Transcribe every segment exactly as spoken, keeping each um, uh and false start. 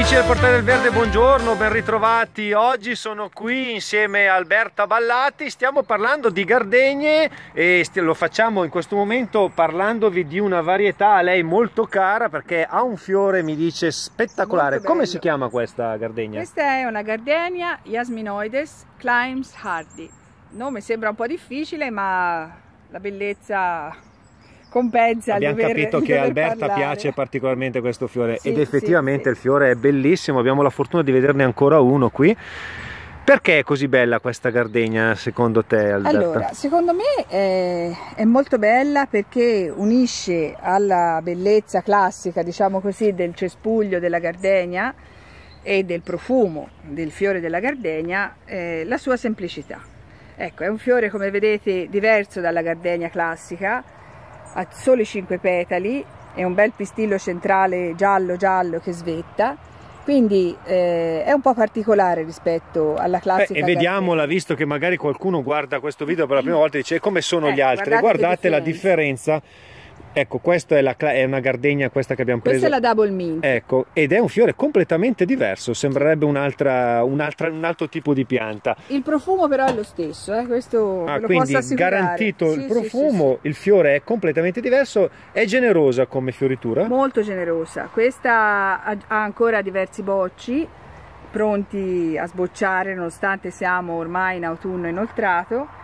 Amici del Portale del Verde, buongiorno, ben ritrovati. Oggi sono qui insieme a Alberta Ballati, stiamo parlando di gardenie e lo facciamo in questo momento parlandovi di una varietà a lei molto cara perché ha un fiore, mi dice, spettacolare. Come si chiama questa gardenia? Questa è una gardenia Jasminoides Climbs Hardy. Il nome sembra un po' difficile, ma la bellezza compensa. Abbiamo dover, capito che a Alberta parlare. piace particolarmente questo fiore, sì, ed effettivamente sì, il fiore è bellissimo. Abbiamo la fortuna di vederne ancora uno qui. Perché è così bella questa gardenia secondo te, Alberta? Allora, secondo me è, è molto bella perché unisce alla bellezza classica, diciamo così, del cespuglio della gardenia e del profumo del fiore della gardenia eh, la sua semplicità. Ecco, è un fiore, come vedete, diverso dalla gardenia classica, ha soli cinque petali e un bel pistillo centrale giallo giallo che svetta, quindi eh, è un po' particolare rispetto alla classica. Beh, e vediamola, visto che magari qualcuno guarda questo video per la prima volta e dice come sono eh, gli altri, guardate, guardate la differenza. Ecco, questa è, la, è una gardenia, questa che abbiamo preso. Questa è la Double Mint. Ecco, ed è un fiore completamente diverso, sembrerebbe un'altra, un'altra, un altro tipo di pianta. Il profumo però è lo stesso, eh? Questo ah, ve lo quindi posso assicurare. Garantito sì, il profumo, sì, sì, il fiore è completamente diverso, è generosa come fioritura? Molto generosa, questa ha ancora diversi bocci pronti a sbocciare nonostante siamo ormai in autunno inoltrato.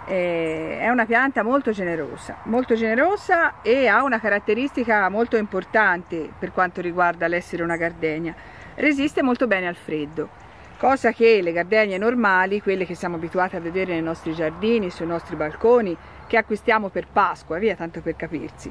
È una pianta molto generosa, molto generosa e ha una caratteristica molto importante per quanto riguarda l'essere una gardenia: resiste molto bene al freddo, cosa che le gardenie normali, quelle che siamo abituati a vedere nei nostri giardini, sui nostri balconi, che acquistiamo per Pasqua, via, tanto per capirsi,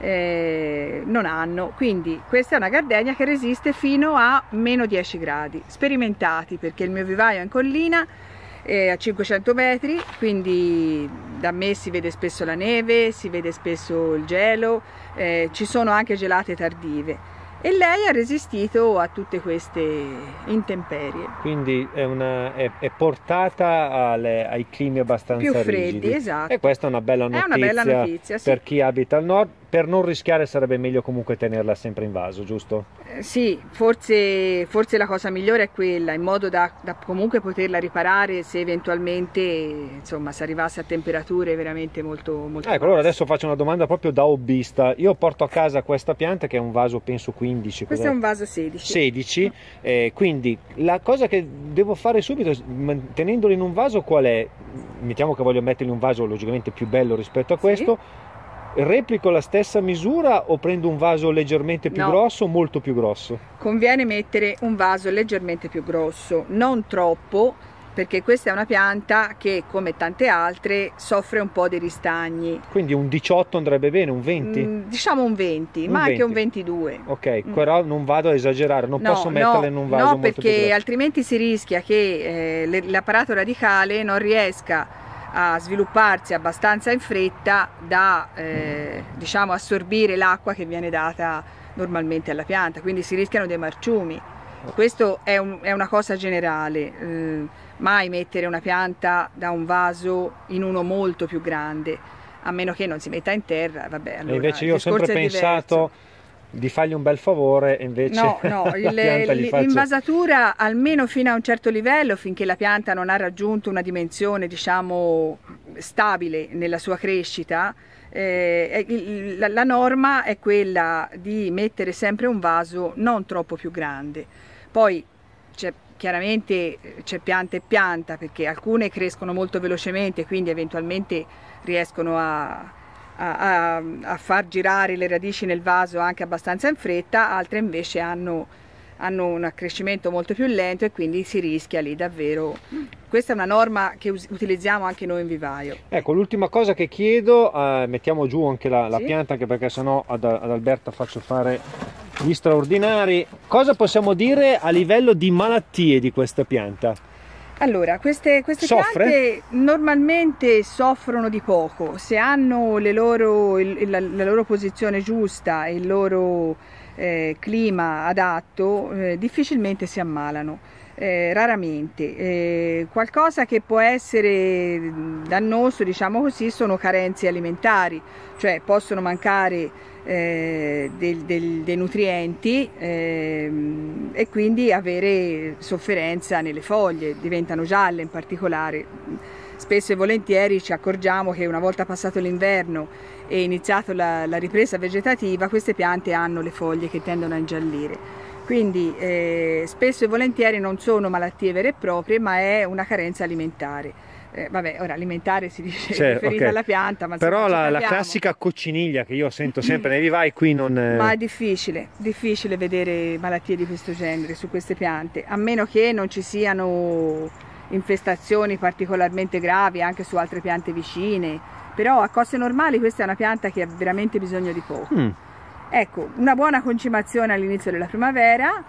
eh, non hanno. Quindi questa è una gardenia che resiste fino a meno dieci gradi, sperimentati, perché il mio vivaio è in collina, a cinquecento metri, quindi da me si vede spesso la neve, si vede spesso il gelo, eh, ci sono anche gelate tardive e lei ha resistito a tutte queste intemperie. Quindi è, una, è, è portata alle, ai climi abbastanza più freddi, rigidi. Esatto. E questa è una bella notizia, è una bella notizia sì. Per chi abita al nord. Per non rischiare sarebbe meglio comunque tenerla sempre in vaso, giusto? Eh, sì, forse, forse la cosa migliore è quella, in modo da, da comunque poterla riparare se eventualmente, insomma, si arrivasse a temperature veramente molto molto Ecco, allora adesso faccio una domanda proprio da hobbista. Io porto a casa questa pianta che è un vaso penso quindici. Questo è un vaso sedici. sedici, eh, quindi la cosa che devo fare subito, tenendolo in un vaso, qual è? Mettiamo che voglio metterlo in un vaso logicamente più bello rispetto a questo. Sì. Replico la stessa misura o prendo un vaso leggermente più no. grosso o molto più grosso? Conviene mettere un vaso leggermente più grosso, non troppo, perché questa è una pianta che, come tante altre, soffre un po' di ristagni. Quindi un diciotto andrebbe bene, un venti? Mm, diciamo un venti, un ma venti. Anche un ventidue. Ok, mm. però non vado a esagerare, non no, posso metterla no, in un vaso no, molto più grosso. No, perché altrimenti si rischia che eh, l'apparato radicale non riesca a svilupparsi abbastanza in fretta da eh, diciamo assorbire l'acqua che viene data normalmente alla pianta, quindi si rischiano dei marciumi. Questo è, un, è una cosa generale, eh, mai mettere una pianta da un vaso in uno molto più grande, a meno che non si metta in terra. Vabbè, allora, e invece io ho sempre pensato di fargli un bel favore, invece no, no, l'invasatura almeno fino a un certo livello, finché la pianta non ha raggiunto una dimensione, diciamo, stabile nella sua crescita, eh, la, la norma è quella di mettere sempre un vaso non troppo più grande. Poi c'è chiaramente c'è pianta e pianta, perché alcune crescono molto velocemente, quindi eventualmente riescono a A, a, a far girare le radici nel vaso anche abbastanza in fretta, altre invece hanno, hanno un accrescimento molto più lento e quindi si rischia lì davvero. Questa è una norma che utilizziamo anche noi in vivaio. Ecco, l'ultima cosa che chiedo, eh, mettiamo giù anche la, la sì? pianta, anche perché sennò ad, ad Alberta faccio fare gli straordinari. Cosa possiamo dire a livello di malattie di questa pianta? Allora, queste, queste piante normalmente soffrono di poco, se hanno le loro, il, la, la loro posizione giusta e il loro eh, clima adatto, eh, difficilmente si ammalano. Eh, raramente. Eh, qualcosa che può essere dannoso, diciamo così, sono carenze alimentari, cioè possono mancare eh, del, del, dei nutrienti eh, e quindi avere sofferenza nelle foglie, diventano gialle in particolare. Spesso e volentieri ci accorgiamo che una volta passato l'inverno e iniziato la, la ripresa vegetativa, queste piante hanno le foglie che tendono a ingiallire. Quindi eh, spesso e volentieri non sono malattie vere e proprie, ma è una carenza alimentare. Eh, vabbè, ora alimentare si dice cioè, riferita okay. alla pianta, ma però la, la classica cocciniglia che io sento sempre nei vivai qui non... Ma è difficile, difficile vedere malattie di questo genere su queste piante, a meno che non ci siano infestazioni particolarmente gravi anche su altre piante vicine, però a cose normali questa è una pianta che ha veramente bisogno di poco. Mm. Ecco, una buona concimazione all'inizio della primavera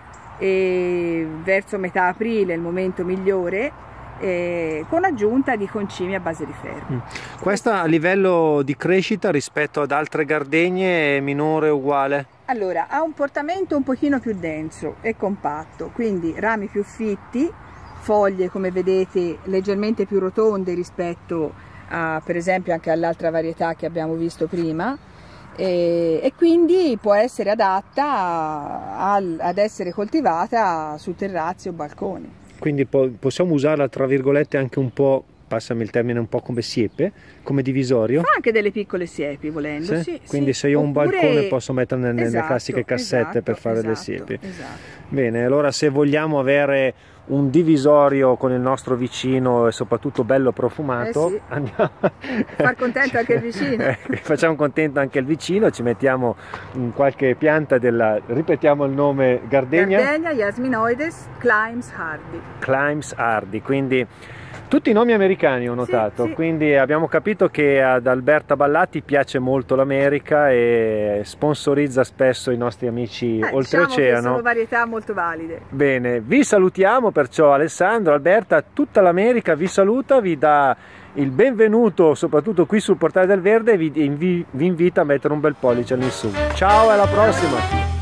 e verso metà aprile è il momento migliore, eh, con aggiunta di concimi a base di ferro. Mm. Questa a livello di crescita rispetto ad altre gardegne è minore o uguale? Allora, ha un portamento un pochino più denso e compatto, quindi rami più fitti, foglie come vedete leggermente più rotonde rispetto a, per esempio, anche all'altra varietà che abbiamo visto prima. E, e quindi può essere adatta a, a, ad essere coltivata su terrazzi o balconi. Quindi po possiamo usarla tra virgolette anche un po', passami il termine, un po' come siepe, come divisorio? Fa anche delle piccole siepi volendo, sì? Sì, quindi sì. se io ho un Oppure... balcone posso metterle nelle esatto, classiche cassette esatto, per fare esatto, le siepi. Esatto. Bene, allora se vogliamo avere un divisorio con il nostro vicino e soprattutto bello profumato, eh sì. andiamo far contento anche il vicino. Eh, facciamo contento anche il vicino, ci mettiamo in qualche pianta della, ripetiamo il nome, gardegna? Gardenia Jasminoides Climbs Hardy. Climbs Hardy, quindi tutti i nomi americani ho notato, sì, sì. Quindi abbiamo capito che ad Alberta Ballati piace molto l'America e sponsorizza spesso i nostri amici eh, oltreoceano. Diciamo che sono varietà molto valide. Bene, vi salutiamo perciò Alessandro, Alberta, tutta l'America vi saluta, vi dà il benvenuto soprattutto qui sul Portale del Verde e vi, vi invita a mettere un bel pollice all'insù. Ciao e alla prossima!